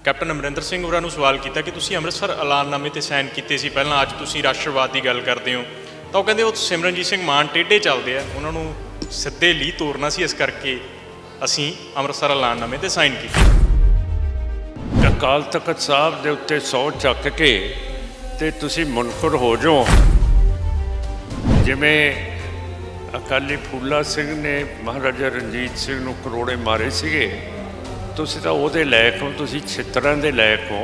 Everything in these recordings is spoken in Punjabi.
कैप्टन अमरिंदर सिंह होरां नूं सवाल किया कि तुसीं अमृतसर ऐलाननामे ते साइन कीते सी पहलां, अज तुसीं राष्ट्रवाद की गल करते हो, तो कहते वो सिमरनजीत सिंह मान टेढ़े चलते हैं, उन्होंने सीधे ली तोड़ना सी, इस करके असीं अमृतसर ऐलाननामे ते साइन किए। अकाल तख्त साहब के उत्ते 100 चक के ते तुसीं मुनकर हो जाओ, जिवें अकाली फूला सिंह ने महाराजा रणजीत सिंह नूं करोड़े मारे सीगे, तुसीं तां उहदे लायक हो, तुसीं छित्तरां दे लायक हो।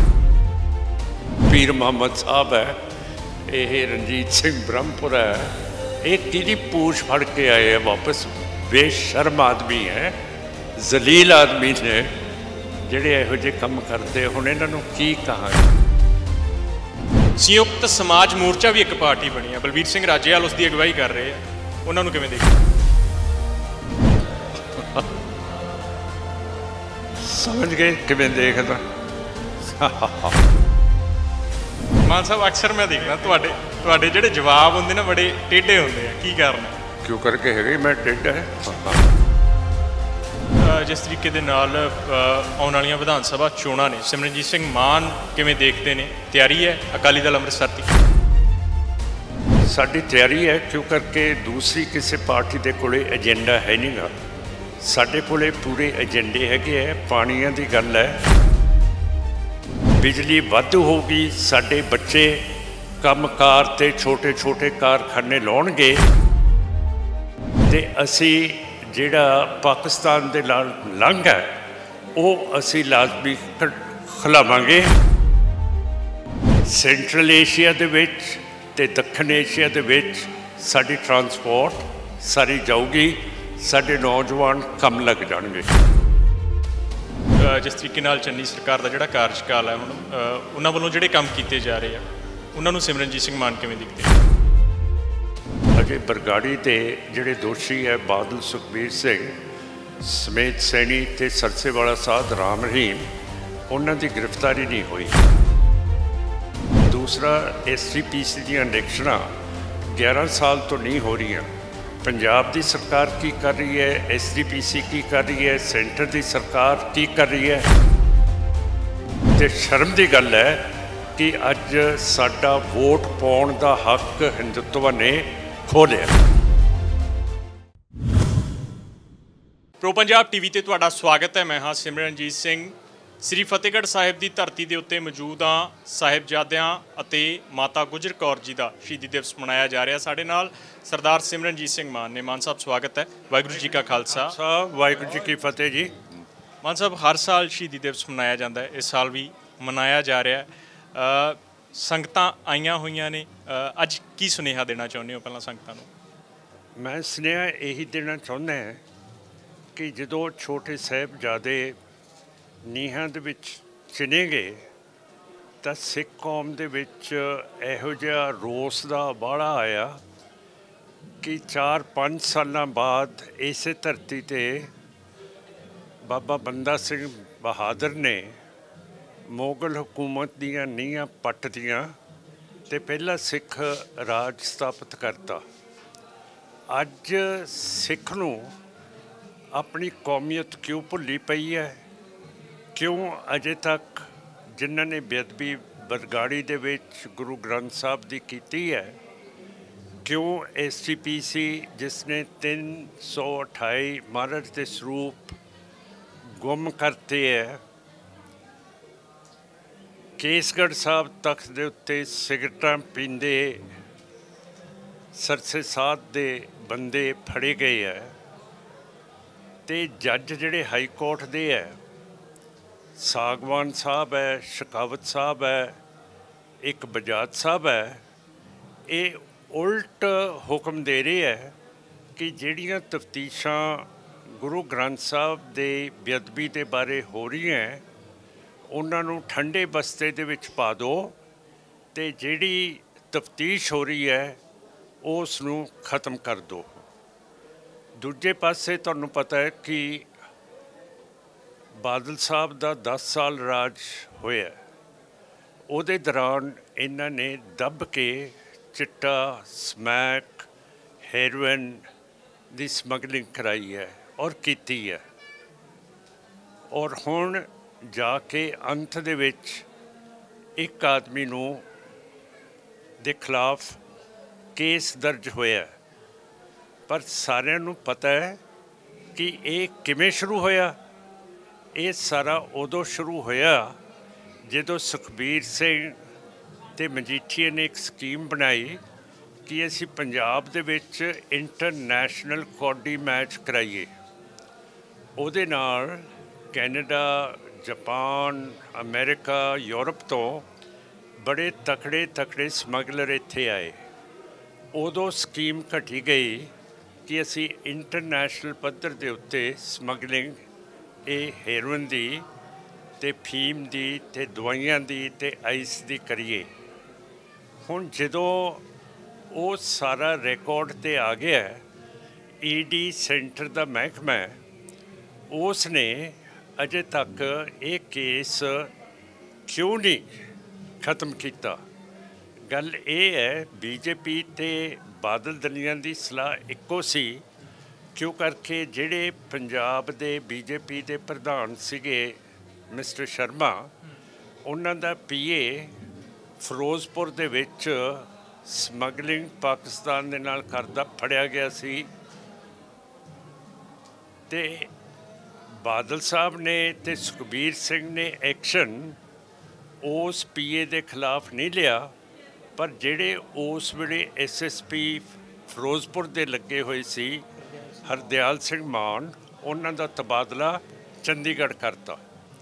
पीर मुहम्मद साहब है, ये रणजीत सिंह ब्रह्मपुरा है, ये किहदी पूछ फड़ के आए हैं वापस। बेशर्म आदमी है, जलील आदमी ने जिहड़े इहो जिहे काम करते। हुण इन्हां नूं की कहां। संयुक्त समाज मोर्चा भी एक पार्टी बनी है, बलबीर सिंह राजेवाल उसकी अगवाई कर रहे हैं, उन्होंने किवें देखिए? समझ गए किवें देखदा। मान साहब अक्सर मैं देखना तुहाडे जिहड़े जवाब होंदे ना बड़े टेढ़े होंदे आ, की कारण? क्यों करके है मैं टेढ़ा है। जिस तरीके दे नाल आउण वालियां विधान सभा चोणां ने, सिमरनजीत सिंह मान किवें देखते हैं? तैयारी है अकाली दल अमृतसर की? साडी तैयारी है, क्यों करके दूसरी किसी पार्टी के कोले एजेंडा है नहीं गा। साडे कोले पूरे एजेंडे हैगे है। पानियां दी गल है, बिजली वाधू होगी, साडे बच्चे कंमकार ते छोटे छोटे कारखाने लाउणगे, ते असी जिहड़ा पाकिस्तान दे नाल लंघ है वो असी लाजमी खिलावांगे। सेंट्रल एशिया दे विच ते दक्षिण एशिया दे विच साडी ट्रांसपोर्ट सारी जाऊगी, साडे नौजवान कम लग जाएंगे। जिस तरीके नाल चन्नी सरकार का जिहड़ा कार्यकाल है, हुण उन्हां वल्लों जिहड़े काम कीते जा रहे हैं, उन्हां नूं सिमरनजीत सिंह मान किवें दिखदे? अजय बरगाड़ी के जिहड़े दोषी है बादल सुखबीर सिंह समेत सैनी ते सरसेवाला साध राम रहीम, उन्हां दी गिरफ्तारी नहीं हुई। दूसरा, SGPC दी इलैक्शनां 11 साल तो नहीं हो रही। पंजाब की सरकार की कर रही है, SGPC की कर रही है, सेंटर की सरकार की कर रही है। तो शर्म की गल है कि अज साडा वोट पाउण का हक हिंदुत्व ने खो लिया। प्रो पंजाब TV ते तुहाडा स्वागत है। मैं हाँ सिमरनजीत सिंह। श्री फतेहगढ़ साहिब की धरती के उत्ते मौजूद हाँ। साहिबजादियां अते माता गुजर कौर जी का शहीदी दिवस मनाया जा रहा। साडे नाल सरदार सिमरनजीत सिंह मान ने। मान साहब स्वागत है। वाहिगुरू जी का खालसा, वाहिगुरू जी की फतेह जी। मान साहब हर साल शहीदी दिवस मनाया जाता है, इस साल भी मनाया जा रहा है। संगतां आईयां होईयां ने, अज की सुनेहा देना चाहुंदे हो पहलां संगतां नूं? मैं सुनेहा यही देना चाहुंदा कि जदों छोटे साहिबजादे नीहां दे विच चिने गए तो सिख कौम दे विच इहो जिहा रोस दा बाड़ा आया कि 4-5 सालां बाद इसे धरती ते बाबा बंदा सिंह बहादुर ने मुगल हुकूमत दीयां नीहां पट दियां ते पहला सिख राज स्थापित करता। अज सिख नूं अपनी कौमीयत क्यों भुल्ली पई है? क्यों अजे तक जिन्हां ने बेअदबी बरगाड़ी दे विच गुरु ग्रंथ साहब दी कीती है, क्यों SGPC जिसने 328 महाराज के स्वरूप गुम करते है, केसगढ़ साहब तख्त के उत्ते सिगरटां पींदे सरसे साध दे बंदे फड़े गए है, ते जज जिहड़े हाई कोर्ट दे है, सागवान साहब है, शकावत साहब है, एक बजाज साहब है, ये उल्ट हुक्म दे रहे है कि जिहड़ियां तफ्तीशां गुरु ग्रंथ साहब दे बेअदबी के बारे हो रही हैं, उन्होंने ठंडे बस्ते दे विच पा दो, ते जिहड़ी तफ्तीश हो रही है उसनूं खत्म कर दो। दूजे पासे तुहानूं पता है कि बादल साहब का 10 साल राज होया, उहदे दौरान इन्हां ने दब के चिट्टा, समैक, हेरोइन की समगलिंग कराई है और कीती है। और हुण ਜਾ ਕੇ ਅੰਤ ਦੇ ਵਿੱਚ ਇੱਕ ਆਦਮੀ ਨੂੰ ਦੇ ਖਿਲਾਫ ਕੇਸ ਦਰਜ ਹੋਇਆ, ਪਰ ਸਾਰਿਆਂ ਨੂੰ ਪਤਾ ਹੈ ਕਿ ਇਹ ਕਿਵੇਂ ਸ਼ੁਰੂ ਹੋਇਆ। ਇਹ ਸਾਰਾ ਉਦੋਂ ਸ਼ੁਰੂ ਹੋਇਆ ਜਦੋਂ ਸੁਖਬੀਰ ਸਿੰਘ ਤੇ ਮਜੀਠੀਏ ਨੇ ਇੱਕ ਸਕੀਮ ਬਣਾਈ ਕਿ ਅਸੀਂ ਪੰਜਾਬ ਦੇ ਵਿੱਚ ਇੰਟਰਨੈਸ਼ਨਲ ਕੌਡੀ ਮੈਚ ਕਰਾਈਏ। ਉਹਦੇ ਨਾਲ ਕੈਨੇਡਾ, ਜਾਪਾਨ, ਅਮਰੀਕਾ, ਯੂਰਪ ਤੋਂ ਬੜੇ ਤਕੜੇ ਸਮਗਲਰ ਇੱਥੇ ਆਏ। ਉਦੋਂ ਸਕੀਮ ਘਟੀ ਗਈ ਕਿ ਅਸੀਂ ਇੰਟਰਨੈਸ਼ਨਲ ਪੱਧਰ ਦੇ ਉੱਤੇ ਸਮਗਲਿੰਗ, ਇਹ ਹੈਰੋਇਨ ਦੀ ਅਤੇ ਫੀਮ ਦੀ ਅਤੇ ਦਵਾਈਆਂ ਦੀ ਅਤੇ ਆਈਸ ਦੀ ਕਰੀਏ। ਹੁਣ ਜਦੋਂ ਉਹ ਸਾਰਾ ਰਿਕਾਰਡ 'ਤੇ ਆ ਗਿਆ, ਈਡੀ ਸੈਂਟਰ ਦਾ ਮਹਿਕਮਾ, ਉਸ ਨੇ ਅਜੇ ਤੱਕ ਇਹ ਕੇਸ ਕਿਉਂ ਨਹੀਂ ਖਤਮ ਕੀਤਾ। ਗੱਲ ਇਹ ਹੈ, ਬੀਜੇਪੀ ਅਤੇ ਬਾਦਲ ਦਲੀਆਂ ਦੀ ਸਲਾਹ ਇੱਕੋ ਸੀ, ਕਿਉਂ ਕਰਕੇ ਜਿਹੜੇ ਪੰਜਾਬ ਦੇ ਬੀਜੇਪੀ ਦੇ ਪ੍ਰਧਾਨ ਸੀਗੇ ਮਿਸਟਰ ਸ਼ਰਮਾ, ਉਹਨਾਂ ਦਾ ਪੀਏ ਫਿਰੋਜ਼ਪੁਰ ਦੇ ਵਿੱਚ ਸਮਗਲਿੰਗ ਪਾਕਿਸਤਾਨ ਦੇ ਨਾਲ ਕਰਦਾ ਫੜਿਆ ਗਿਆ ਸੀ ਅਤੇ ਬਾਦਲ ਸਾਹਿਬ ਨੇ ਅਤੇ ਸੁਖਬੀਰ ਸਿੰਘ ਨੇ ਐਕਸ਼ਨ ਉਸ ਪੀਏ ਦੇ ਖਿਲਾਫ ਨਹੀਂ ਲਿਆ, ਪਰ ਜਿਹੜੇ ਉਸ ਵੇਲੇ SSP ਫਿਰੋਜ਼ਪੁਰ ਦੇ ਲੱਗੇ ਹੋਏ ਸੀ ਹਰਦਿਆਲ ਸਿੰਘ ਮਾਨ, ਉਹਨਾਂ ਦਾ ਤਬਾਦਲਾ ਚੰਡੀਗੜ੍ਹ ਕਰਤਾ।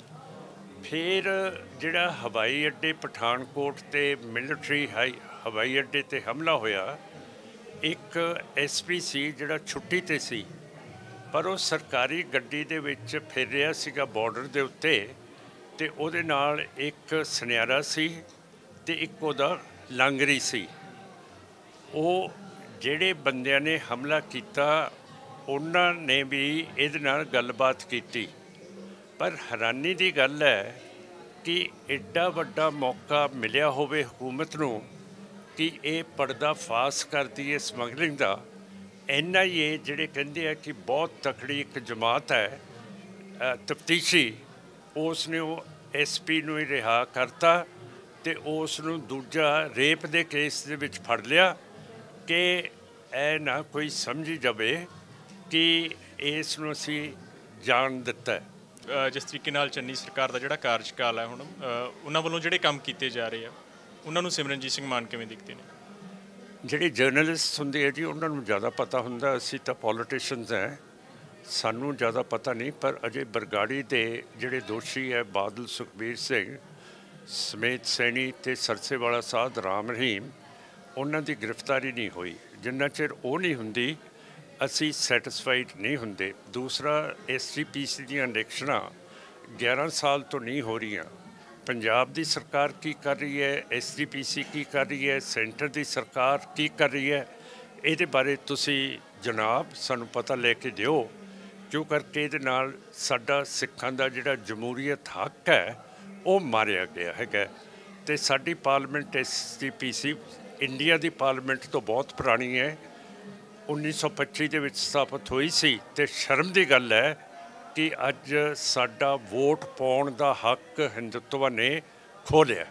ਫਿਰ ਜਿਹੜਾ ਹਵਾਈ ਅੱਡੇ ਪਠਾਨਕੋਟ 'ਤੇ ਮਿਲਟਰੀ ਹਵਾਈ ਅੱਡੇ 'ਤੇ ਹਮਲਾ ਹੋਇਆ, ਇੱਕ SP ਸੀ ਜਿਹੜਾ ਛੁੱਟੀ 'ਤੇ ਸੀ, ਪਰ ਉਹ ਸਰਕਾਰੀ ਗੱਡੀ ਦੇ ਵਿੱਚ ਫਿਰ ਰਿਹਾ ਸੀਗਾ ਬਾਰਡਰ ਦੇ ਉੱਤੇ, ਅਤੇ ਉਹਦੇ ਨਾਲ ਇੱਕ ਸੁਨਿਆਰਾ ਸੀ ਅਤੇ ਇੱਕ ਉਹਦਾ ਲਾਂਗਰੀ ਸੀ। ਉਹ ਜਿਹੜੇ ਬੰਦਿਆਂ ਨੇ ਹਮਲਾ ਕੀਤਾ, ਉਹਨਾਂ ਨੇ ਵੀ ਇਹਦੇ ਨਾਲ ਗੱਲਬਾਤ ਕੀਤੀ, ਪਰ ਹੈਰਾਨੀ ਦੀ ਗੱਲ ਹੈ ਕਿ ਐਡਾ ਵੱਡਾ ਮੌਕਾ ਮਿਲਿਆ ਹੋਵੇ ਹਕੂਮਤ ਨੂੰ ਕਿ ਇਹ ਪਰਦਾ ਫਾਸ਼ ਕਰਦੀ ਹੈ ਸਮਗਲਿੰਗ ਦਾ। NIA ਜਿਹੜੇ ਕਹਿੰਦੇ ਆ ਕਿ ਬਹੁਤ ਤਕੜੀ ਇੱਕ ਜਮਾਤ ਹੈ ਤਫਤੀਸ਼ੀ, ਉਸ ਨੇ ਉਹ SP ਨੂੰ ਹੀ ਰਿਹਾ ਕਰਤਾ ਅਤੇ ਉਸ ਨੂੰ ਦੂਜਾ ਰੇਪ ਦੇ ਕੇਸ ਦੇ ਵਿੱਚ ਫੜ ਲਿਆ ਕਿ ਇਹ ਨਾ ਕੋਈ ਸਮਝੀ ਜਾਵੇ ਕਿ ਇਸ ਨੂੰ ਅਸੀਂ ਜਾਣ ਦਿੱਤਾ। ਜਿਸ ਤਰੀਕੇ ਨਾਲ ਚੰਨੀ ਸਰਕਾਰ ਦਾ ਜਿਹੜਾ ਕਾਰਜਕਾਲ ਹੈ ਹੁਣ, ਉਹਨਾਂ ਵੱਲੋਂ ਜਿਹੜੇ ਕੰਮ ਕੀਤੇ ਜਾ ਰਹੇ ਆ, ਉਹਨਾਂ ਨੂੰ ਸਿਮਰਨਜੀਤ ਸਿੰਘ ਮਾਨ ਕਿਵੇਂ ਦੇਖਦੇ ਨੇ? ਜਿਹੜੇ ਜਰਨਲਿਸਟ ਹੁੰਦੇ ਆ ਜੀ, ਉਹਨਾਂ ਨੂੰ ਜ਼ਿਆਦਾ ਪਤਾ ਹੁੰਦਾ। ਅਸੀਂ ਤਾਂ ਪੋਲੀਟੀਸ਼ੀਅਨਸ ਹੈ, ਸਾਨੂੰ ਜ਼ਿਆਦਾ ਪਤਾ ਨਹੀਂ। ਪਰ ਅਜੇ ਬਰਗਾੜੀ ਦੇ ਜਿਹੜੇ ਦੋਸ਼ੀ ਹੈ ਬਾਦਲ ਸੁਖਬੀਰ ਸਿੰਘ ਸਮੇਤ ਸੈਣੀ ਅਤੇ ਸਰਸੇਵਾਲਾ ਸਾਧ ਰਾਮ ਰਹੀਮ, ਉਹਨਾਂ ਦੀ ਗ੍ਰਿਫਤਾਰੀ ਨਹੀਂ ਹੋਈ। ਜਿੰਨਾ ਚਿਰ ਉਹ ਨਹੀਂ ਹੁੰਦੀ ਅਸੀਂ ਸੈਟਿਸਫਾਈਡ ਨਹੀਂ ਹੁੰਦੇ। ਦੂਸਰਾ, SGPC ਦੀਆਂ ਇਲੈਕਸ਼ਨਾਂ 11 ਸਾਲ ਤੋਂ ਨਹੀਂ ਹੋ ਰਹੀਆਂ। ਪੰਜਾਬ ਦੀ ਸਰਕਾਰ ਕੀ ਕਰ ਰਹੀ ਹੈ, SGPC ਕੀ ਕਰ ਰਹੀ ਹੈ, ਸੈਂਟਰ ਦੀ ਸਰਕਾਰ ਕੀ ਕਰ ਰਹੀ ਹੈ, ਇਹਦੇ ਬਾਰੇ ਤੁਸੀਂ ਜਨਾਬ ਸਾਨੂੰ ਪਤਾ ਲੈ ਕੇ ਦਿਓ, ਕਿਉਂ ਕਰਕੇ ਇਹਦੇ ਨਾਲ ਸਾਡਾ ਸਿੱਖਾਂ ਦਾ ਜਿਹੜਾ ਜਮਹੂਰੀਅਤ ਹੱਕ ਹੈ ਉਹ ਮਾਰਿਆ ਗਿਆ ਹੈਗਾ। ਅਤੇ ਸਾਡੀ ਪਾਰਲੀਮੈਂਟ SGPC ਇੰਡੀਆ ਦੀ ਪਾਰਲੀਮੈਂਟ ਤੋਂ ਬਹੁਤ ਪੁਰਾਣੀ ਹੈ, 1925 ਦੇ ਵਿੱਚ ਸਥਾਪਿਤ ਹੋਈ ਸੀ। ਅਤੇ ਸ਼ਰਮ ਦੀ ਗੱਲ ਹੈ ਕਿ ਅੱਜ ਸਾਡਾ ਵੋਟ ਪਾਉਣ ਦਾ ਹੱਕ ਹਿੰਦੂਤਵ ਨੇ ਖੋਹ ਲਿਆ।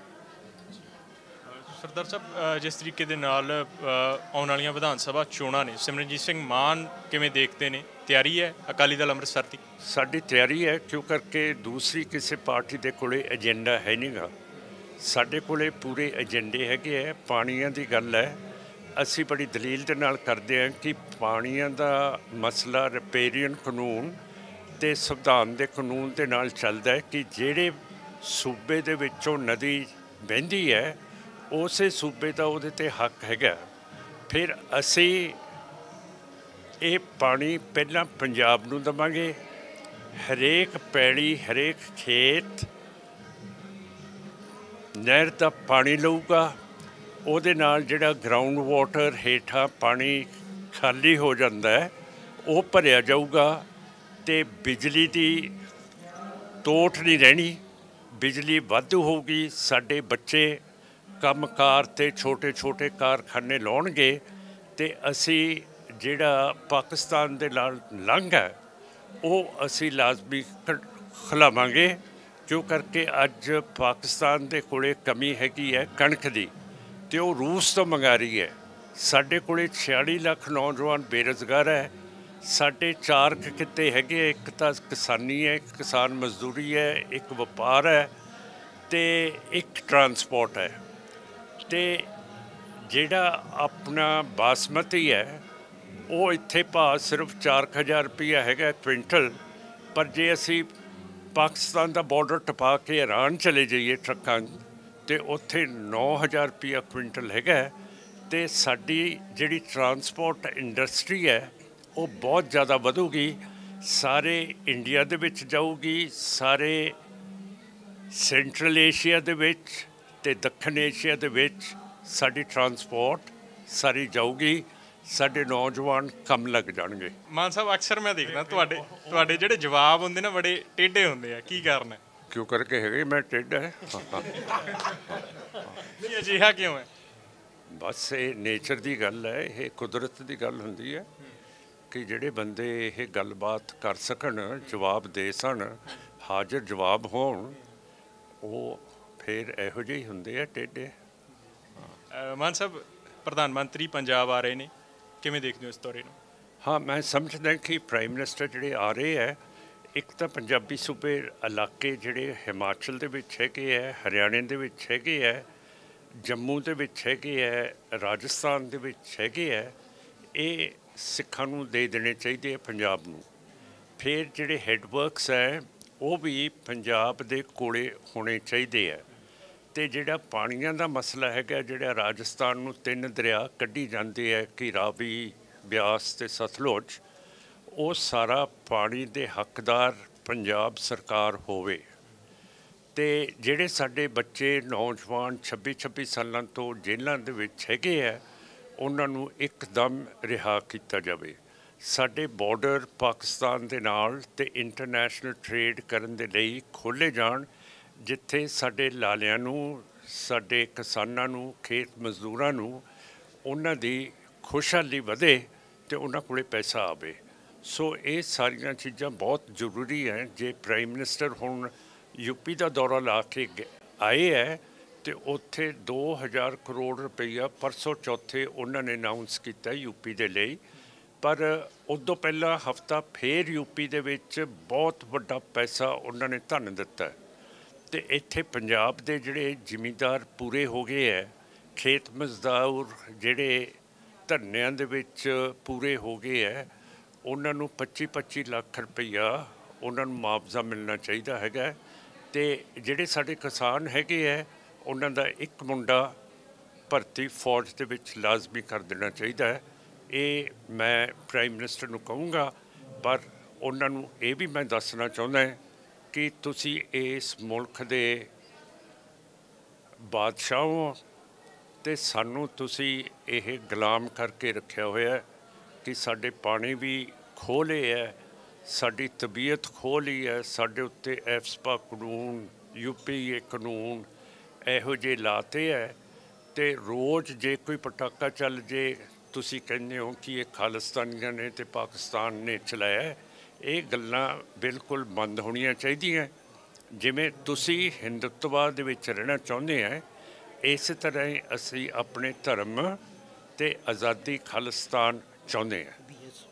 ਸਰਦਾਰ ਸਾਹਿਬ, ਜਿਸ ਤਰੀਕੇ ਦੇ ਨਾਲ ਆਉਣ ਵਾਲੀਆਂ ਵਿਧਾਨ ਸਭਾ ਚੋਣਾਂ ਨੇ, ਸਿਮਰਨਜੀਤ ਸਿੰਘ ਮਾਨ ਕਿਵੇਂ ਦੇਖਦੇ ਨੇ? ਤਿਆਰੀ ਹੈ ਅਕਾਲੀ ਦਲ ਅੰਮ੍ਰਿਤਸਰ ਦੀ? ਸਾਡੀ ਤਿਆਰੀ ਹੈ, ਕਿਉਂ ਕਰਕੇ ਦੂਸਰੀ ਕਿਸੇ ਪਾਰਟੀ ਦੇ ਕੋਲੇ ਏਜੰਡਾ ਹੈ ਨਹੀਂ ਗਾ। ਸਾਡੇ ਕੋਲੇ ਪੂਰੇ ਏਜੰਡੇ ਹੈਗੇ ਹੈ। ਪਾਣੀਆਂ ਦੀ ਗੱਲ ਹੈ, ਅਸੀਂ ਬੜੀ ਦਲੀਲ ਦੇ ਨਾਲ ਕਰਦੇ ਹਾਂ ਕਿ ਪਾਣੀਆਂ ਦਾ ਮਸਲਾ ਰਿਪੇਰੀਅਨ ਕਾਨੂੰਨ ਅਤੇ ਸੰਵਿਧਾਨ ਦੇ ਕਾਨੂੰਨ ਦੇ ਨਾਲ ਚੱਲਦਾ ਹੈ ਕਿ ਜਿਹੜੇ ਸੂਬੇ ਦੇ ਵਿੱਚੋਂ ਨਦੀ ਵਹਿੰਦੀ ਹੈ ਉਸੇ ਸੂਬੇ ਦਾ ਉਹਦੇ 'ਤੇ ਹੱਕ ਹੈਗਾ। ਫਿਰ ਅਸੀਂ ਇਹ ਪਾਣੀ ਪਹਿਲਾਂ ਪੰਜਾਬ ਨੂੰ ਦੇਵਾਂਗੇ। ਹਰੇਕ ਪੈਲੀ, ਹਰੇਕ ਖੇਤ ਨਹਿਰ ਦਾ ਪਾਣੀ ਲਊਗਾ। ਉਹਦੇ ਨਾਲ ਜਿਹੜਾ ਗਰਾਊਂਡ ਵਾਟਰ ਹੇਠਾਂ ਪਾਣੀ ਖਾਲੀ ਹੋ ਜਾਂਦਾ ਹੈ ਉਹ ਭਰਿਆ ਜਾਊਗਾ ਅਤੇ ਬਿਜਲੀ ਦੀ ਤੋਟ ਨਹੀਂ ਰਹਿਣੀ, ਬਿਜਲੀ ਵਾਧੂ ਹੋਊਗੀ। ਸਾਡੇ ਬੱਚੇ ਕੰਮਕਾਰ 'ਤੇ ਛੋਟੇ ਕਾਰਖਾਨੇ ਲਾਉਣਗੇ ਅਤੇ ਅਸੀਂ ਜਿਹੜਾ ਪਾਕਿਸਤਾਨ ਦੇ ਨਾਲ ਲੰਘ ਹੈ ਉਹ ਅਸੀਂ ਲਾਜ਼ਮੀ ਖਿਲਾਵਾਂਗੇ ਜੋ ਕਰਕੇ ਅੱਜ ਪਾਕਿਸਤਾਨ ਦੇ ਕੋਲੇ ਕਮੀ ਹੈਗੀ ਹੈ ਕਣਕ ਦੀ, ਤੇ ਉਹ ਰੂਸ ਤੋਂ ਮੰਗਾ ਰਹੀ ਹੈ। ਸਾਡੇ ਕੋਲੇ 46 ਲੱਖ ਨੌਜਵਾਨ ਬੇਰੁਜ਼ਗਾਰ ਹੈ। ਸਾਡੇ 4 ਕਿੱਤੇ ਹੈਗੇ, ਇੱਕ ਤਾਂ ਕਿਸਾਨੀ ਹੈ, ਇੱਕ ਕਿਸਾਨ ਮਜ਼ਦੂਰੀ ਹੈ, ਇੱਕ ਵਪਾਰ ਹੈ ਤੇ ਇੱਕ ਟਰਾਂਸਪੋਰਟ ਹੈ। ਤੇ ਜਿਹੜਾ ਆਪਣਾ ਬਾਸਮਤੀ ਹੈ ਉਹ ਇੱਥੇ ਭਾਅ ਸਿਰਫ 4000 ਰੁਪਈਆ ਹੈਗਾ ਕੁਇੰਟਲ, ਪਰ ਜੇ ਅਸੀਂ ਪਾਕਿਸਤਾਨ ਦਾ ਬਾਰਡਰ ਟਪਾ ਕੇ ਈਰਾਨ ਚਲੇ ਜਾਈਏ ਟਰੱਕਾਂ ਤੇ ਉੱਥੇ 9000 ਰੁਪਈਆ ਕੁਇੰਟਲ ਹੈਗਾ। ਤੇ ਸਾਡੀ ਜਿਹੜੀ ਟਰਾਂਸਪੋਰਟ ਇੰਡਸਟਰੀ ਹੈ ਉਹ ਬਹੁਤ ਜ਼ਿਆਦਾ ਵਧੂਗੀ, ਸਾਰੇ ਇੰਡੀਆ ਦੇ ਵਿੱਚ ਜਾਊਗੀ, ਸਾਰੇ ਸੈਂਟਰਲ ਏਸ਼ੀਆ ਦੇ ਵਿੱਚ ਤੇ ਦੱਖਣ ਏਸ਼ੀਆ ਦੇ ਵਿੱਚ ਸਾਡੀ ਟਰਾਂਸਪੋਰਟ ਸਾਰੀ ਜਾਊਗੀ, ਸਾਡੇ ਨੌਜਵਾਨ ਕੰਮ ਲੱਗ ਜਾਣਗੇ। ਮਾਨ ਸਾਹਿਬ, ਅਕਸਰ ਮੈਂ ਦੇਖਦਾ ਤੁਹਾਡੇ ਜਿਹੜੇ ਜਵਾਬ ਹੁੰਦੇ ਨਾ ਬੜੇ ਟੇਢੇ ਹੁੰਦੇ ਆ, ਕੀ ਕਾਰਨ ਹੈ? ਕਿਉਂ ਕਰਕੇ ਹੈਗੇ ਮੈਂ ਟੇਢਾ ਹੈ? ਨਹੀਂ, ਅਜਿਹਾ ਕਿਉਂ ਹੈ? ਬਸ ਇਹ ਨੇਚਰ ਦੀ ਗੱਲ ਹੈ, ਇਹ ਕੁਦਰਤ ਦੀ ਗੱਲ ਹੁੰਦੀ ਹੈ ਕਿ ਜਿਹੜੇ ਬੰਦੇ ਇਹ ਗੱਲਬਾਤ ਕਰ ਸਕਣ, ਜਵਾਬ ਦੇ ਸਨ, ਹਾਜ਼ਰ ਜਵਾਬ ਹੋਣ, ਉਹ ਫਿਰ ਇਹੋ ਜਿਹੇ ਹੀ ਹੁੰਦੇ ਆ ਟੇਢੇ। ਮਾਨ ਸਾਹਿਬ, ਪ੍ਰਧਾਨ ਮੰਤਰੀ ਪੰਜਾਬ ਆ ਰਹੇ ਨੇ, ਕਿਵੇਂ ਦੇਖਦੇ ਹੋ ਇਸ ਦੌਰੇ ਨੂੰ? ਹਾਂ, ਮੈਂ ਸਮਝਦਾ ਕਿ ਪ੍ਰਾਈਮ ਮਿਨਿਸਟਰ ਜਿਹੜੇ ਆ ਰਹੇ ਹੈ, ਇੱਕ ਤਾਂ ਪੰਜਾਬੀ ਸੂਬੇ ਇਲਾਕੇ ਜਿਹੜੇ ਹਿਮਾਚਲ ਦੇ ਵਿੱਚ ਹੈਗੇ ਹੈ, ਹਰਿਆਣੇ ਦੇ ਵਿੱਚ ਹੈਗੇ ਹੈ, ਜੰਮੂ ਦੇ ਵਿੱਚ ਹੈਗੇ ਹੈ, ਰਾਜਸਥਾਨ ਦੇ ਵਿੱਚ ਹੈਗੇ ਹੈ, ਇਹ ਸਿੱਖਾਂ ਨੂੰ ਦੇ ਦੇਣੇ ਚਾਹੀਦੇ ਆ ਪੰਜਾਬ ਨੂੰ। ਫਿਰ ਜਿਹੜੇ ਹੈੱਡਵਰਕਸ ਹੈ ਉਹ ਵੀ ਪੰਜਾਬ ਦੇ ਕੋਲੇ ਹੋਣੇ ਚਾਹੀਦੇ ਹੈ। ਤੇ ਜਿਹੜਾ ਪਾਣੀਆਂ ਦਾ ਮਸਲਾ ਹੈਗਾ, ਜਿਹੜਾ ਰਾਜਸਥਾਨ ਨੂੰ 3 ਦਰਿਆ ਕੱਢੀ ਜਾਂਦੇ ਹੈ ਕਿ ਰਾਵੀ, ਬਿਆਸ ਤੇ ਸਤਲੁਜ, ਉਹ ਸਾਰਾ ਪਾਣੀ ਦੇ ਹੱਕਦਾਰ ਪੰਜਾਬ ਸਰਕਾਰ ਹੋਵੇ। ਤੇ ਜਿਹੜੇ ਸਾਡੇ ਬੱਚੇ ਨੌਜਵਾਨ 26 ਸਾਲਾਂ ਤੋਂ ਜੇਲ੍ਹਾਂ ਦੇ ਵਿੱਚ ਹੈਗੇ ਹੈ, ਉਹਨਾਂ ਨੂੰ ਇੱਕਦਮ ਰਿਹਾ ਕੀਤਾ ਜਾਵੇ। ਸਾਡੇ ਬਾਰਡਰ ਪਾਕਿਸਤਾਨ ਦੇ ਨਾਲ ਤੇ ਇੰਟਰਨੈਸ਼ਨਲ ਟਰੇਡ ਕਰਨ ਦੇ ਲਈ ਖੋਲ੍ਹੇ ਜਾਣ, ਜਿੱਥੇ ਸਾਡੇ ਲਾਲਿਆਂ ਨੂੰ, ਸਾਡੇ ਕਿਸਾਨਾਂ ਨੂੰ, ਖੇਤ ਮਜ਼ਦੂਰਾਂ ਨੂੰ ਉਹਨਾਂ ਦੀ ਖੁਸ਼ਹਾਲੀ ਵਧੇ ਤੇ ਉਹਨਾਂ ਕੋਲੇ ਪੈਸਾ ਆਵੇ। ਸੋ ਇਹ ਸਾਰੀਆਂ ਚੀਜ਼ਾਂ ਬਹੁਤ ਜ਼ਰੂਰੀ ਹੈ। ਜੇ ਪ੍ਰਾਈਮ ਮਿਨਿਸਟਰ ਹੁਣ ਯੂਪੀ ਦਾ ਦੌਰਾ ਲਾ ਕੇ ਆਏ ਹੈ ਤੇ ਉੱਥੇ 2000 ਕਰੋੜ ਰੁਪਈਆ ਪਰਸੋਂ ਚੌਥੇ ਉਹਨਾਂ ਨੇ ਅਨਾਊਂਸ ਕੀਤਾ ਯੂਪੀ ਦੇ ਲਈ, ਪਰ ਉਦੋਂ ਪਹਿਲਾਂ ਹਫ਼ਤਾ ਫੇਰ ਯੂਪੀ ਦੇ ਵਿੱਚ ਬਹੁਤ ਵੱਡਾ ਪੈਸਾ ਉਹਨਾਂ ਨੇ ਧਨ ਦਿੱਤਾ। ਤੇ ਇੱਥੇ ਪੰਜਾਬ ਦੇ ਜਿਹੜੇ ਜ਼ਿਮੀਂਦਾਰ ਪੂਰੇ ਹੋ ਗਏ ਹੈ, ਖੇਤ ਮਜ਼ਦੂਰ ਜਿਹੜੇ ਧਰਨਿਆਂ ਦੇ ਵਿੱਚ ਪੂਰੇ ਹੋ ਗਏ ਹੈ, ਉਹਨਾਂ ਨੂੰ 25-25 ਲੱਖ ਰੁਪਈਆ ਉਹਨਾਂ ਨੂੰ ਮੁਆਵਜ਼ਾ ਮਿਲਣਾ ਚਾਹੀਦਾ ਹੈਗਾ। ਤੇ ਜਿਹੜੇ ਸਾਡੇ ਕਿਸਾਨ ਹੈਗੇ ਹੈ, ਉਹਨਾਂ ਦਾ ਇੱਕ ਮੁੰਡਾ ਭਰਤੀ ਫੌਜ ਦੇ ਵਿੱਚ ਲਾਜ਼ਮੀ ਕਰ ਦੇਣਾ ਚਾਹੀਦਾ ਹੈ। ਇਹ ਮੈਂ ਪ੍ਰਾਈਮ ਮਿਨਿਸਟਰ ਨੂੰ ਕਹੂੰਗਾ, ਪਰ ਉਹਨਾਂ ਨੂੰ ਇਹ ਵੀ ਮੈਂ ਦੱਸਣਾ ਚਾਹੁੰਦਾ ਕਿ ਤੁਸੀਂ ਇਸ ਮੁਲਕ ਦੇ ਬਾਦਸ਼ਾਹ ਹੋ ਤੇ ਸਾਨੂੰ ਤੁਸੀਂ ਇਹ ਗੁਲਾਮ ਕਰਕੇ ਰੱਖਿਆ ਹੋਇਆ ਕਿ ਸਾਡੇ ਪਾਣੀ ਵੀ ਖੋਹ ਲਏ ਹੈ, ਸਾਡੀ ਤਬੀਅਤ ਖੋਹ ਲਈ ਹੈ, ਸਾਡੇ ਉੱਤੇ ਐਫਸਪਾ ਕਾਨੂੰਨ, UPA ਕਾਨੂੰਨ ਇਹੋ ਜਿਹੇ ਲਾਤੇ ਹੈ। ਤੇ ਰੋਜ਼ ਜੇ ਕੋਈ ਪਟਾਕਾ ਚੱਲ ਜੇ, ਤੁਸੀਂ ਕਹਿੰਦੇ ਹੋ ਕਿ ਇਹ ਖਾਲਿਸਤਾਨੀਆਂ ਨੇ ਤੇ ਪਾਕਿਸਤਾਨ ਨੇ ਚਲਾਇਆ। ਇਹ ਗੱਲਾਂ ਬਿਲਕੁਲ ਬੰਦ ਹੋਣੀਆਂ ਚਾਹੀਦੀਆਂ। ਜਿਵੇਂ ਤੁਸੀਂ ਹਿੰਦੁੱਤਵਾਦ ਦੇ ਵਿੱਚ ਰਹਿਣਾ ਚਾਹੁੰਦੇ ਹੈ, ਇਸੇ ਤਰ੍ਹਾਂ ਹੀ ਅਸੀਂ ਆਪਣੇ ਧਰਮ ਤੇ ਆਜ਼ਾਦੀ ਖਾਲਿਸਤਾਨ ਚਾਹੁੰਦੇ ਹਾਂ।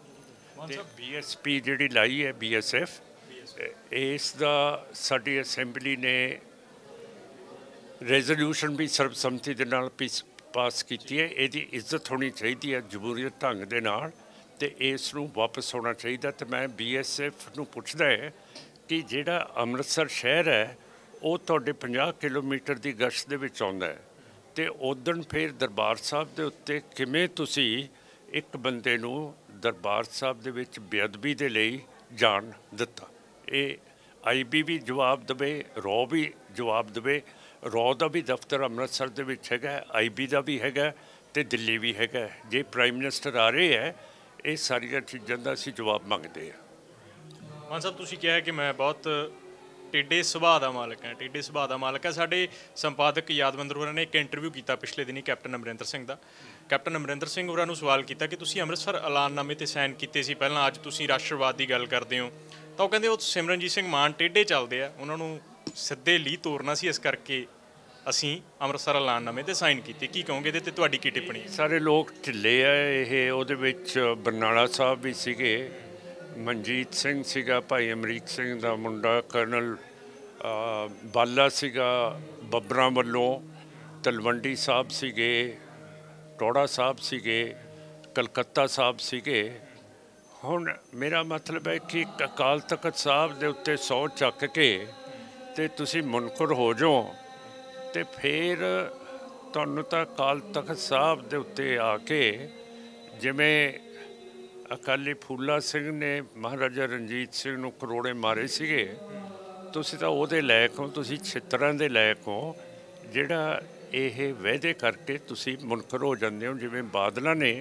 BSP ਜਿਹੜੀ ਲਾਈ ਹੈ, BSF, ਇਸ ਦਾ ਸਾਡੀ ਅਸੈਂਬਲੀ ਨੇ ਰੈਜ਼ੋਲਿਊਸ਼ਨ ਵੀ ਸਰਬਸੰਮਤੀ ਦੇ ਨਾਲ ਪਾਸ ਕੀਤੀ ਹੈ। ਇਹਦੀ ਇੱਜ਼ਤ ਹੋਣੀ ਚਾਹੀਦੀ ਹੈ ਜਮਹੂਰੀਅਤ ਢੰਗ ਦੇ ਨਾਲ, ਤੇ ਇਸ ਨੂੰ ਵਾਪਸ ਹੋਣਾ ਚਾਹੀਦਾ। ਤੇ ਮੈਂ BSF ਨੂੰ ਪੁੱਛਦਾ ਹੈ ਕਿ ਜਿਹੜਾ ਅੰਮ੍ਰਿਤਸਰ ਸ਼ਹਿਰ ਹੈ ਉਹ ਤੁਹਾਡੇ 50 ਕਿਲੋਮੀਟਰ ਦੀ ਗਸ਼ਤ ਦੇ ਵਿੱਚ ਆਉਂਦਾ ਹੈ, ਤੇ ਉਦਣ ਫਿਰ ਦਰਬਾਰ ਸਾਹਿਬ ਦੇ ਉੱਤੇ ਕਿਵੇਂ ਤੁਸੀਂ ਇੱਕ ਬੰਦੇ ਨੂੰ ਦਰਬਾਰ ਸਾਹਿਬ ਦੇ ਵਿੱਚ ਬੇਅਦਬੀ ਦੇ ਲਈ ਜਾਣ ਦਿੱਤਾ? ਇਹ IB ਵੀ ਜਵਾਬ ਦੇਵੇ, ਰੌ ਵੀ ਜਵਾਬ ਦੇਵੇ। ਰੌ ਦਾ ਵੀ ਦਫ਼ਤਰ ਅੰਮ੍ਰਿਤਸਰ ਦੇ ਵਿੱਚ ਹੈਗਾ, IB ਦਾ ਵੀ ਹੈਗਾ ਤੇ ਦਿੱਲੀ ਵੀ ਹੈਗਾ। ਜੇ ਪ੍ਰਾਈਮ ਮਿਨਿਸਟਰ ਆ ਰਹੇ ਹੈ, ਇਹ ਸਾਰੀਆਂ ਚੀਜ਼ਾਂ ਦਾ ਅਸੀਂ ਜਵਾਬ ਮੰਗਦੇ ਹਾਂ। ਮਾਨ ਸਾਹਿਬ, ਤੁਸੀਂ ਕਿਹਾ ਕਿ ਮੈਂ ਬਹੁਤ ਟੇਢੇ ਸੁਭਾਅ ਦਾ ਮਾਲਕ ਹੈ, ਟੇਢੇ ਸੁਭਾਅ ਦਾ ਮਾਲਕ ਹੈ। ਸਾਡੇ ਸੰਪਾਦਕ ਯਾਦਵਿੰਦਰ ਹੋਰਾਂ ਨੇ ਇੱਕ ਇੰਟਰਵਿਊ ਕੀਤਾ ਪਿਛਲੇ ਦਿਨੀ ਕੈਪਟਨ ਅਮਰਿੰਦਰ ਸਿੰਘ ਦਾ। ਕੈਪਟਨ ਅਮਰਿੰਦਰ ਸਿੰਘ ਹੋਰਾਂ ਨੂੰ ਸਵਾਲ ਕੀਤਾ ਕਿ ਤੁਸੀਂ ਅੰਮ੍ਰਿਤਸਰ ਐਲਾਨਨਾਮੇ 'ਤੇ ਸਾਈਨ ਕੀਤੇ ਸੀ ਪਹਿਲਾਂ, ਅੱਜ ਤੁਸੀਂ ਰਾਸ਼ਟਰਵਾਦ ਦੀ ਗੱਲ ਕਰਦੇ ਹੋ, ਤਾਂ ਉਹ ਕਹਿੰਦੇ ਉਹ ਸਿਮਰਨਜੀਤ ਸਿੰਘ ਮਾਨ ਟੇਢੇ ਚੱਲਦੇ ਆ, ਉਹਨਾਂ ਨੂੰ ਸਿੱਧੇ ਲੀਹ ਤੋਰਨਾ ਸੀ, ਇਸ ਕਰਕੇ ਅਸੀਂ ਅੰਮ੍ਰਿਤਸਰ ਐਲਾਨਨਾਮੇ ਤੇ ਸਾਈਨ ਕੀਤੇ। ਕੀ ਕਹੋਗੇ ਇਹਦੇ ਤੇ, ਤੁਹਾਡੀ ਕੀ ਟਿੱਪਣੀ? ਸਾਰੇ ਲੋਕ ਢਿੱਲੇ ਆ। ਇਹ ਉਹਦੇ ਵਿੱਚ ਬਰਨਾਲਾ ਸਾਹਿਬ ਵੀ ਸੀਗੇ, ਮਨਜੀਤ ਸਿੰਘ ਸੀਗਾ, ਭਾਈ ਅਮਰੀਕ ਸਿੰਘ ਦਾ ਮੁੰਡਾ, ਕਰਨਲ ਬਾਲਾ ਸੀਗਾ ਬੱਬਰਾਂ ਵੱਲੋਂ, ਤਲਵੰਡੀ ਸਾਹਿਬ ਸੀਗੇ, ਟੋੜਾ ਸਾਹਿਬ ਸੀਗੇ, ਕਲਕੱਤਾ ਸਾਹਿਬ ਸੀਗੇ। ਹੁਣ ਮੇਰਾ ਮਤਲਬ ਹੈ ਕਿ ਅਕਾਲ ਤਖਤ ਸਾਹਿਬ ਦੇ ਉੱਤੇ ਸਹੁੰ ਚੱਕ ਕੇ ਤੇ ਤੁਸੀਂ ਮੁਨਕਰ ਹੋ ਜਾਓ, ਤੇ ਫਿਰ ਤੁਹਾਨੂੰ ਤਾਂ ਅਕਾਲ ਤਖਤ ਸਾਹਿਬ ਦੇ ਉੱਤੇ ਆ ਕੇ, ਜਿਵੇਂ ਅਕਾਲੀ ਫੂਲਾ ਸਿੰਘ ਨੇ ਮਹਾਰਾਜਾ ਰਣਜੀਤ ਸਿੰਘ ਨੂੰ ਕਰੋੜੇ ਮਾਰੇ ਸੀਗੇ, ਤੁਸੀਂ ਤਾਂ ਉਹਦੇ ਲਾਇਕ ਹੋ, ਤੁਸੀਂ ਛਿੱਤਰਾਂ ਦੇ ਲਾਇਕ ਹੋ, ਜਿਹੜਾ ਇਹ ਵਾਅਦੇ ਕਰਕੇ ਤੁਸੀਂ ਮੁਨਕਰ ਹੋ ਜਾਂਦੇ ਹੋ। ਜਿਵੇਂ ਬਾਦਲਾਂ ਨੇ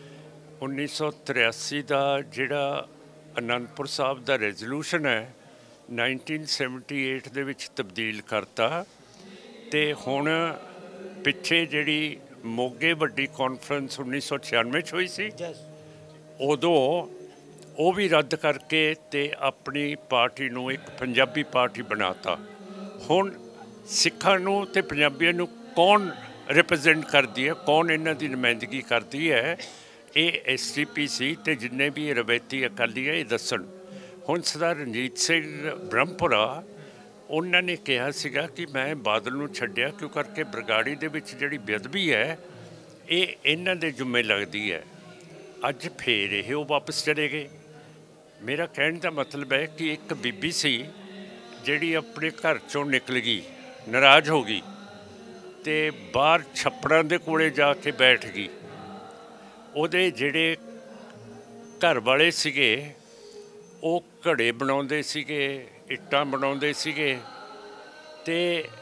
1983 ਦਾ ਜਿਹੜਾ ਅਨੰਦਪੁਰ ਸਾਹਿਬ ਦਾ ਰੈਜ਼ੋਲੂਸ਼ਨ ਹੈ 1978 ਦੇ ਵਿੱਚ ਤਬਦੀਲ ਕਰਤਾ, ਤੇ ਹੁਣ ਪਿੱਛੇ ਜਿਹੜੀ ਮੋਗੇ ਵੱਡੀ ਕਾਨਫਰੰਸ 1996 'ਚ ਹੋਈ ਸੀ, ਉਦੋਂ ਉਹ ਵੀ ਰੱਦ ਕਰਕੇ ਤੇ ਆਪਣੀ ਪਾਰਟੀ ਨੂੰ ਇੱਕ ਪੰਜਾਬੀ ਪਾਰਟੀ ਬਣਾਤਾ। ਹੁਣ ਸਿੱਖਾਂ ਨੂੰ ਤੇ ਪੰਜਾਬੀਆਂ ਨੂੰ ਕੌਣ ਰਿਪਰੈਜ਼ੈਂਟ ਕਰਦੀ ਹੈ, ਕੌਣ ਇਹਨਾਂ ਦੀ ਨੁਮਾਇੰਦਗੀ ਕਰਦੀ ਹੈ? ਇਹ SGPC ਤੇ ਜਿੰਨੇ ਵੀ ਰਵਾਇਤੀ ਅਕਾਲੀ ਹੈ ਇਹ ਦੱਸਣ। ਹੁਣ ਸਰਦਾਰ ਰਣਜੀਤ ਸਿੰਘ ਬ੍ਰਹਮਪੁਰਾ, ਉਹਨਾਂ ਨੇ ਕਿਹਾ ਸੀਗਾ ਕਿ ਮੈਂ ਬਾਦਲ ਨੂੰ ਛੱਡਿਆ ਕਿਉਂ ਕਰਕੇ ਬਰਗਾੜੀ ਦੇ ਵਿੱਚ ਜਿਹੜੀ ਬੇਅਦਬੀ ਹੈ ਇਹ ਇਹਨਾਂ ਦੇ ਜ਼ਿੰਮੇ ਲੱਗਦੀ ਹੈ। ਅੱਜ ਫੇਰ ਇਹ ਉਹ ਵਾਪਸ ਚਲੇ ਗਏ। ਮੇਰਾ ਕਹਿਣ ਦਾ ਮਤਲਬ ਹੈ ਕਿ ਇੱਕ ਬੀਬੀ ਸੀ ਜਿਹੜੀ ਆਪਣੇ ਘਰ 'ਚੋਂ ਨਿਕਲ ਗਈ, ਨਾਰਾਜ਼ ਹੋ ਗਈ ਤੇ ਬਾਹਰ ਛੱਪੜਾਂ ਦੇ ਕੋਲੇ ਜਾ ਕੇ ਬੈਠ ਗਈ। ਉਹਦੇ ਜਿਹੜੇ ਘਰ ਵਾਲੇ ਸੀਗੇ ਉਹ ਘੜੇ ਬਣਾਉਂਦੇ ਸੀਗੇ, ਇੱਟਾਂ ਬਣਾਉਂਦੇ ਸੀਗੇ, ਤੇ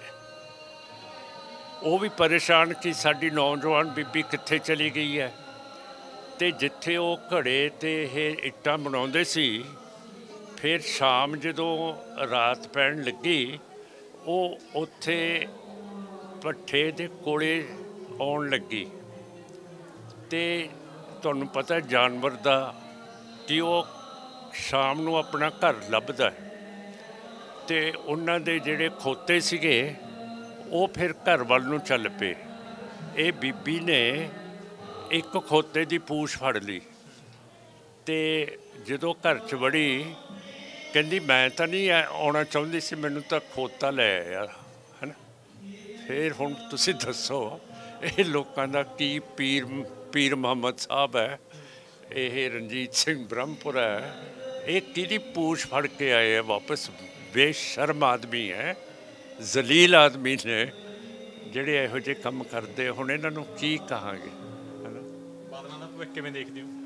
ਉਹ ਵੀ ਪਰੇਸ਼ਾਨ ਕਿ ਸਾਡੀ ਨੌਜਵਾਨ ਬੀਬੀ ਕਿੱਥੇ ਚਲੀ ਗਈ ਹੈ। ਤੇ ਜਿੱਥੇ ਉਹ ਘੜੇ ਤੇ ਇਹ ਇੱਟਾਂ ਬਣਾਉਂਦੇ ਸੀ, ਫਿਰ ਸ਼ਾਮ ਜਦੋਂ ਰਾਤ ਪੈਣ ਲੱਗੀ ਉਹ ਉੱਥੇ ਭੱਠੇ ਦੇ ਕੋਲੇ ਆਉਣ ਲੱਗੀ। ਤੇ ਤੁਹਾਨੂੰ ਪਤਾ ਜਾਨਵਰ ਦਾ ਕਿ ਉਹ ਸ਼ਾਮ ਨੂੰ ਆਪਣਾ ਘਰ ਲੱਭਦਾ ਹੈ, ਤੇ ਉਹਨਾਂ ਦੇ ਜਿਹੜੇ ਖੋਤੇ ਸੀਗੇ ਉਹ ਫਿਰ ਘਰ ਵੱਲ ਨੂੰ ਚੱਲ ਪਏ। ਇਹ ਬੀਬੀ ਨੇ ਇੱਕ ਖੋਤੇ ਦੀ ਪੂਛ ਫੜ ਲਈ ਤੇ ਜਦੋਂ ਘਰ 'ਚ ਵੜੀ ਕਹਿੰਦੀ ਮੈਂ ਤਾਂ ਨਹੀਂ ਆਉਣਾ ਚਾਹੁੰਦੀ ਸੀ, ਮੈਨੂੰ ਤਾਂ ਖੋਤਾ ਲੈ ਆਇਆ, ਹੈ ਨਾ। ਫਿਰ ਹੁਣ ਤੁਸੀਂ ਦੱਸੋ ਇਹ ਲੋਕਾਂ ਦਾ ਕੀ ਪੀਰ ਮੁਹੰਮਦ ਸਾਹਿਬ ਹੈ, ਇਹ ਰਣਜੀਤ ਸਿੰਘ ਬ੍ਰਹਮਪੁਰਾ ਹੈ, ਇਹ ਕਿਹਦੀ ਪੂਛ ਫੜ ਕੇ ਆਏ ਆ ਵਾਪਸ? ਬੇਸ਼ਰਮ ਆਦਮੀ ਹੈ, ਜ਼ਲੀਲ ਆਦਮੀ ਨੇ ਜਿਹੜੇ ਇਹੋ ਜਿਹੇ ਕੰਮ ਕਰਦੇ। ਹੁਣ ਇਹਨਾਂ ਨੂੰ ਕੀ ਕਹਾਂਗੇ? ਬਾਦਲਾਂ ਦਾ ਭਵਿੱਖ ਕਿਵੇਂ ਦੇਖਦੇ ਹੋ?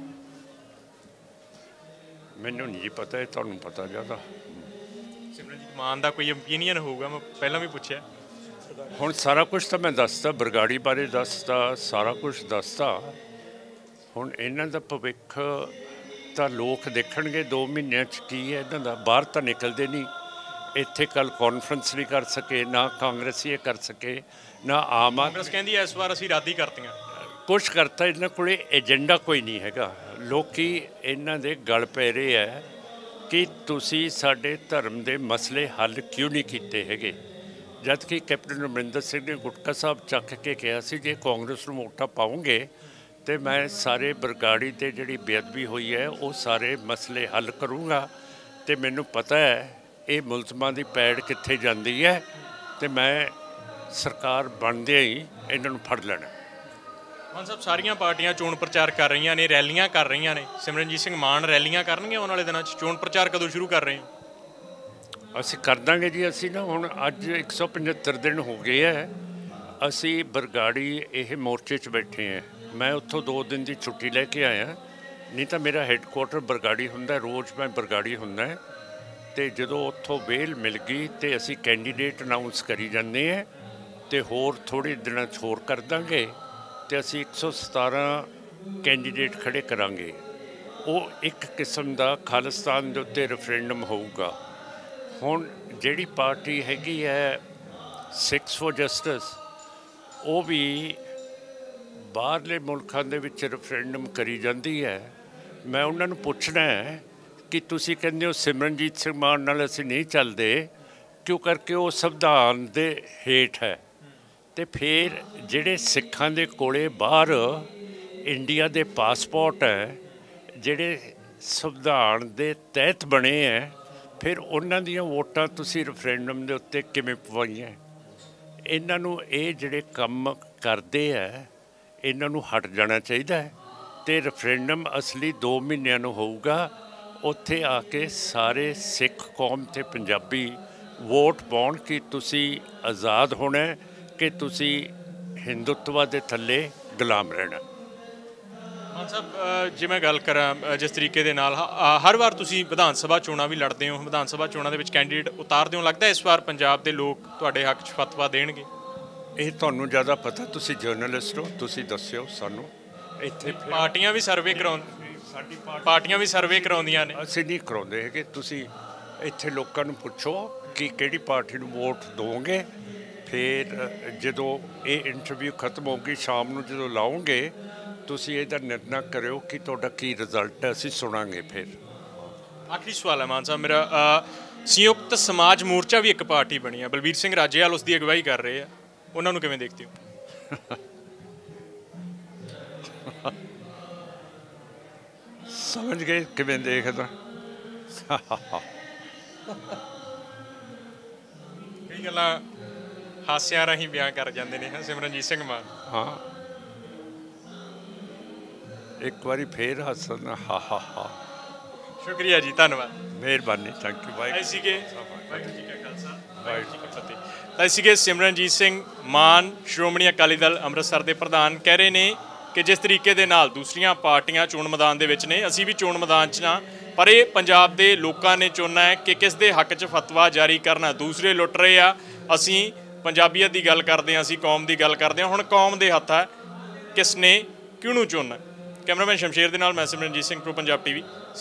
ਮੈਨੂੰ ਨਹੀਂ ਜੀ ਪਤਾ, ਇਹ ਤੁਹਾਨੂੰ ਪਤਾ ਜ਼ਿਆਦਾ। ਸਿਮਰਨਜੀਤ ਮਾਨ ਦਾ ਕੋਈ ਓਪੀਨੀਅਨ ਹੋਊਗਾ? ਮੈਂ ਪਹਿਲਾਂ ਵੀ ਪੁੱਛਿਆ। ਹੁਣ ਸਾਰਾ ਕੁਛ ਤਾਂ ਮੈਂ ਦੱਸਦਾ, ਬਰਗਾੜੀ ਬਾਰੇ ਦੱਸਦਾ, ਸਾਰਾ ਕੁਛ ਦੱਸਦਾ। ਹੁਣ ਇਹਨਾਂ ਦਾ ਭਵਿੱਖ ਤਾਂ ਲੋਕ ਦੇਖਣਗੇ 2 ਮਹੀਨਿਆਂ 'ਚ ਕੀ ਹੈ ਇਹਨਾਂ ਦਾ। ਬਾਹਰ ਤਾਂ ਨਿਕਲਦੇ ਨਹੀਂ। ਇੱਥੇ ਕੱਲ੍ਹ ਕਾਨਫਰੰਸ ਨਹੀਂ ਕਰ ਸਕੇ, ਨਾ ਕਾਂਗਰਸੀ ਇਹ ਕਰ ਸਕੇ, ਨਾ ਆਮ ਕਾਂਗਰਸ ਕਹਿੰਦੀ ਇਸ ਵਾਰ ਅਸੀਂ ਰੱਦ ਹੀ ਕਰਤੀਆਂ। ਕੁਛ ਕਰਤਾ, ਇਹਨਾਂ ਕੋਲ ਏਜੰਡਾ ਕੋਈ ਨਹੀਂ ਹੈਗਾ। ਲੋਕੀ ਇਹਨਾਂ ਦੇ ਗਲ ਪੈ ਰਹੇ ਹੈ ਕਿ ਤੁਸੀਂ ਸਾਡੇ ਧਰਮ ਦੇ ਮਸਲੇ ਹੱਲ ਕਿਉਂ ਨਹੀਂ ਕੀਤੇ ਹੈਗੇ। ਜਦ ਕਿ ਕੈਪਟਨ ਅਮਰਿੰਦਰ ਸਿੰਘ ਨੇ ਗੁਟਕਾ ਸਾਹਿਬ ਚੱਕ ਕੇ ਕਿਹਾ ਸੀ ਜੇ ਕਾਂਗਰਸ ਨੂੰ ਵੋਟਾਂ ਪਾਉਂਗੇ ਤੇ ਮੈਂ ਸਾਰੇ ਬਰਗਾੜੀ 'ਤੇ ਜਿਹੜੀ ਬੇਅਦਬੀ ਹੋਈ ਹੈ ਉਹ ਸਾਰੇ ਮਸਲੇ ਹੱਲ ਕਰੂੰਗਾ, ਤੇ ਮੈਨੂੰ ਪਤਾ ਹੈ ਇਹ ਮੁਲਜ਼ਮਾਂ ਦੀ ਪੈੜ ਕਿੱਥੇ ਜਾਂਦੀ ਹੈ, ਤੇ ਮੈਂ ਸਰਕਾਰ ਬਣਦਿਆਂ ਹੀ ਇਹਨਾਂ ਨੂੰ ਫੜ ਲੈਣਾ। ਮਾਨ ਸਾਹਿਬ, ਸਾਰੀਆਂ ਪਾਰਟੀਆਂ ਚੋਣ ਪ੍ਰਚਾਰ ਕਰ ਰਹੀਆਂ ਨੇ, ਰੈਲੀਆਂ ਕਰ ਰਹੀਆਂ ਨੇ। ਸਿਮਰਨਜੀਤ ਸਿੰਘ ਮਾਨ ਰੈਲੀਆਂ ਕਰਨਗੇ ਆਉਣ ਵਾਲੇ ਦਿਨਾਂ 'ਚ? ਚੋਣ ਪ੍ਰਚਾਰ ਕਦੋਂ ਸ਼ੁਰੂ ਕਰ ਰਹੇ ਹੋ? ਅਸੀਂ ਕਰ ਦਾਂਗੇ ਜੀ। ਅਸੀਂ ਨਾ ਹੁਣ ਅੱਜ 175 ਦਿਨ ਹੋ ਗਏ ਹੈ ਅਸੀਂ ਬਰਗਾੜੀ ਇਹ ਮੋਰਚੇ 'ਚ ਬੈਠੇ ਹਾਂ। ਮੈਂ ਉੱਥੋਂ 2 ਦਿਨ ਦੀ ਛੁੱਟੀ ਲੈ ਕੇ ਆਇਆ, ਨਹੀਂ ਤਾਂ ਮੇਰਾ ਹੈੱਡਕੁਆਟਰ ਬਰਗਾੜੀ ਹੁੰਦਾ, ਰੋਜ਼ ਮੈਂ ਬਰਗਾੜੀ ਹੁੰਦਾ। ਤੇ ਜਦੋਂ ਉੱਥੋਂ ਵੇਲ ਮਿਲ ਗਈ ਤੇ ਅਸੀਂ ਕੈਂਡੀਡੇਟ ਅਨਾਊਂਸ ਕਰੀ ਜਾਂਦੇ ਹਾਂ, ਤੇ ਹੋਰ ਥੋੜ੍ਹੇ ਦਿਨਾਂ 'ਚ ਹੋਰ ਕਰ ਦਾਂਗੇ, ਤੇ ਅਸੀਂ 117 ਕੈਂਡੀਡੇਟ ਖੜ੍ਹੇ ਕਰਾਂਗੇ। ਉਹ ਇੱਕ ਕਿਸਮ ਦਾ ਖਾਲਿਸਤਾਨ ਦੇ ਉੱਤੇ ਰੈਫਰੈਂਡਮ ਹੋਊਗਾ। ਹੁਣ ਜਿਹੜੀ ਪਾਰਟੀ ਹੈਗੀ ਹੈ ਸਿੱਖਸ ਫॉर ਜਸਟਿਸ, ਉਹ ਵੀ ਬਾਹਰਲੇ ਮੁਲਕਾਂ ਦੇ ਵਿੱਚ ਰੈਫਰੈਂਡਮ ਕਰੀ ਜਾਂਦੀ ਹੈ। ਮੈਂ ਉਹਨਾਂ ਨੂੰ ਪੁੱਛਣਾ ਹੈ ਕਿ ਤੁਸੀਂ ਕਹਿੰਦੇ ਹੋ ਸਿਮਰਨਜੀਤ ਸਿੰਘ ਮਾਨ ਨਾਲ ਅਸੀਂ ਨਹੀਂ ਚੱਲਦੇ, ਕਿਉਂ ਕਰਕੇ ਉਹ ਸੰਵਿਧਾਨ ਦੇ ਹੇਠ ਹੈ। ਅਤੇ ਫਿਰ ਜਿਹੜੇ ਸਿੱਖਾਂ ਦੇ ਕੋਲੇ ਬਾਹਰ ਇੰਡੀਆ ਦੇ ਪਾਸਪੋਰਟ ਹੈ, ਜਿਹੜੇ ਸੰਵਿਧਾਨ ਦੇ ਤਹਿਤ ਬਣੇ ਹੈ, ਫਿਰ ਉਹਨਾਂ ਦੀਆਂ ਵੋਟਾਂ ਤੁਸੀਂ ਰੈਫਰੈਂਡਮ ਦੇ ਉੱਤੇ ਕਿਵੇਂ ਪਵਾਈਆਂ? ਇਹਨਾਂ ਨੂੰ ਇਹ ਜਿਹੜੇ ਕੰਮ ਕਰਦੇ ਹੈ, ਇਹਨਾਂ ਨੂੰ ਹਟ ਜਾਣਾ ਚਾਹੀਦਾ ਹੈ। ਅਤੇ ਰੈਫਰੈਂਡਮ ਅਸਲੀ 2 ਮਹੀਨਿਆਂ ਨੂੰ ਹੋਊਗਾ। ਉੱਥੇ ਆ ਕੇ ਸਾਰੇ ਸਿੱਖ ਕੌਮ ਅਤੇ ਪੰਜਾਬੀ ਵੋਟ ਪਾਉਣ ਕਿ ਤੁਸੀਂ ਆਜ਼ਾਦ ਹੋਣਾ ਕਿ ਤੁਸੀਂ ਹਿੰਦੂਤਵਾ ਦੇ ਥੱਲੇ ਗੁਲਾਮ ਰਹਿਣਾ। ਮਾਨ ਸਾਹਿਬ, ਜੇ ਮੈਂ ਗੱਲ ਕਰਾਂ ਜਿਸ ਤਰੀਕੇ ਦੇ ਨਾਲ ਹਰ ਵਾਰ ਤੁਸੀਂ ਵਿਧਾਨ ਸਭਾ ਚੋਣਾਂ ਵੀ ਲੜਦੇ ਹੋ, ਵਿਧਾਨ ਸਭਾ ਚੋਣਾਂ ਦੇ ਵਿੱਚ ਕੈਂਡੀਡੇਟ ਉਤਾਰਦੇ ਹੋ, ਲੱਗਦਾ ਇਸ ਵਾਰ ਪੰਜਾਬ ਦੇ ਲੋਕ ਤੁਹਾਡੇ ਹੱਕ 'ਚ ਫਤਵਾ ਦੇਣਗੇ? ਇਹ ਤੁਹਾਨੂੰ ਜ਼ਿਆਦਾ ਪਤਾ, ਤੁਸੀਂ ਜਰਨਲਿਸਟ ਹੋ, ਤੁਸੀਂ ਦੱਸਿਓ ਸਾਨੂੰ। ਇੱਥੇ ਪਾਰਟੀਆਂ ਵੀ ਸਰਵੇ ਕਰਾਉਂਦੀਆਂ ਨੇ। ਅਸੀਂ ਨਹੀਂ ਕਰਾਉਂਦੇ ਹੈਗੇ। ਤੁਸੀਂ ਇੱਥੇ ਲੋਕਾਂ ਨੂੰ ਪੁੱਛੋ ਕਿ ਕਿਹੜੀ ਪਾਰਟੀ ਨੂੰ ਵੋਟ ਦਿਓਗੇ। ਫਿਰ ਜਦੋਂ ਇਹ ਇੰਟਰਵਿਊ ਖਤਮ ਹੋਊਗੀ ਸ਼ਾਮ ਨੂੰ ਜਦੋਂ ਲਾਓਗੇ, ਤੁਸੀਂ ਇਹਦਾ ਨਿਰਣਾ ਕਰਿਓ ਕਿ ਤੁਹਾਡਾ ਕੀ ਰਿਜ਼ਲਟ ਹੈ, ਅਸੀਂ ਸੁਣਾਂਗੇ। ਫਿਰ ਆਖਰੀ ਸਵਾਲ ਹੈ ਮਾਨ ਸਾਹਿਬ ਮੇਰਾ, ਸੰਯੁਕਤ ਸਮਾਜ ਮੋਰਚਾ ਵੀ ਇੱਕ ਪਾਰਟੀ ਬਣੀ ਹੈ, ਬਲਬੀਰ ਸਿੰਘ ਰਾਜੇਵਾਲ ਉਸ ਦੀ ਅਗਵਾਈ ਕਰ ਰਹੇ ਆ, ਉਹਨਾਂ ਨੂੰ ਕਿਵੇਂ ਦੇਖਦੇ ਹੋ? ਸਮਝ ਗਏ ਕਿਵੇਂ ਦੇਖਦਾ? ਕਈ ਗੱਲਾਂ ਹਾਸਿਆਂ ਰਾਹੀਂ ਬਿਆਨ ਕਰ ਜਾਂਦੇ ਨੇ ਸਿਮਰਨਜੀਤ ਸਿੰਘ ਮਾਨ। ਹਾਂ, ਇੱਕ ਵਾਰੀ ਫੇਰ ਹੱਸਣਾ। ਸ਼ੁਕਰੀਆ ਜੀ, ਧੰਨਵਾਦ, ਮਿਹਰਬਾਨੀ, ਥੈਂਕ ਯੂ। ਵਾਹਿਗੁਰੂ ਜੀ ਕਾ ਖਾਲਸਾ, ਵਾਹਿਗੁਰੂ ਜੀ ਕੀ ਫਤਿਹ। ਤਾਂ ਸੀਗੇ ਸਿਮਰਨਜੀਤ ਸਿੰਘ ਮਾਨ, ਸ਼੍ਰੋਮਣੀ ਅਕਾਲੀ ਦਲ ਅੰਮ੍ਰਿਤਸਰ ਦੇ ਪ੍ਰਧਾਨ। ਕਹਿ ਰਹੇ ਨੇ ਕਿ ਜਿਸ ਤਰੀਕੇ ਦੇ ਨਾਲ ਦੂਸਰੀਆਂ ਪਾਰਟੀਆਂ ਚੋਣ ਮੈਦਾਨ ਦੇ ਵਿੱਚ ਨੇ, ਅਸੀਂ ਵੀ ਚੋਣ ਮੈਦਾਨ 'ਚ ਹਾਂ, ਪਰ ਇਹ ਪੰਜਾਬ ਦੇ ਲੋਕਾਂ ਨੇ ਚੁਣਨਾ ਹੈ ਕਿ ਕਿਸ ਦੇ ਹੱਕ 'ਚ ਫਤਵਾ ਜਾਰੀ ਕਰਨਾ। ਦੂਸਰੇ ਲੁੱਟ ਰਹੇ ਆ, ਅਸੀਂ ਪੰਜਾਬੀਅਤ ਦੀ ਗੱਲ ਕਰਦੇ ਹਾਂ, ਅਸੀਂ ਕੌਮ ਦੀ ਗੱਲ ਕਰਦੇ ਹਾਂ। ਹੁਣ ਕੌਮ ਦੇ ਹੱਥ ਹੈ ਕਿਸ ਨੇ ਕਿਹਨੂੰ ਚੁਣਨਾ। ਕੈਮਰਾਮੈਨ ਸ਼ਮਸ਼ੇਰ ਦੇ ਨਾਲ ਮੈਂ ਸਿਮਰਨਜੀਤ ਸਿੰਘ, ਪ੍ਰੋ ਪੰਜਾਬ TV।